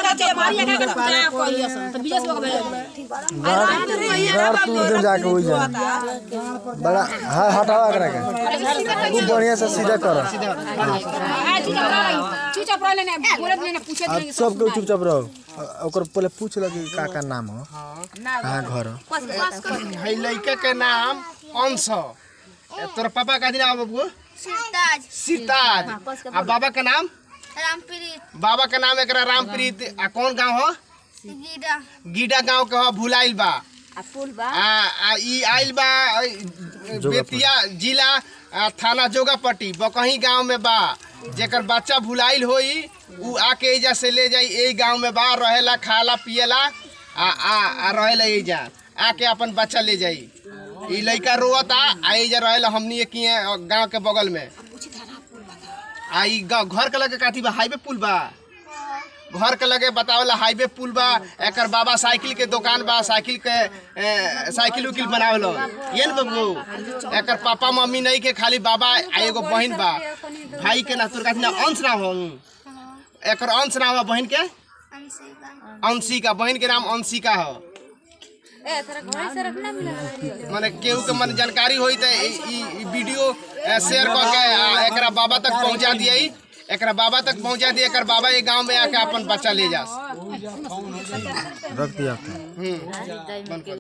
जाके हो जा बड़ा हटावा करा के खूब बढ़िया से सीधा करो चुपचाप रह लेने बोलत लेने पूछे नहीं सब को चुपचाप रहो ओकर पहले पूछ लगी का नाम हो हां घर है लड़का के नाम अंश तोर पापा का नाम बाबू सिरताज सिरताज आ बाबा का नाम रामप्रीत बाबा का नाम एकरा रामप्रीत आ कौन गांव हो गीडा गीडा गांव के हो भुलाइल बा आ फूल बा आ ई आइल बा बेतिया जिला थाना जोगापट्टी बकही गांव में बा जेकर बच्चा भुलाइल होई उ आके एजा से ले जाई ए गांव में बा रहेला खाला पियला आ रहेला एजा आके अपन बच्चा ले जाई ई लइका रोता आ एजा रहेला हमनी के गांव के बगल में आ ई घर के लगे काथी बा हाईवे पुल बा घर के लगे बतावला हाईवे पुल बा एकर बाबा साइकिल के दुकान बा साइकिल उकिल बनावलो ये न बाबू एकर पापा मम्मी नहीं के खाली बाबा आ एगो बहन बा भाई के ना तोर का अंश ना हो एकर अंश ना हो बहन के अंशिका बहन के नाम अंशिका हो माने केहू के मन जानकारी होई त ई वीडियो शेयर करके एकरा बाबा तक पहुंचा दिए एकरा बाबा तक पहुंचा दिए एकर बाबा ये गांव में आके अपन बच्चा ले जा रख दिया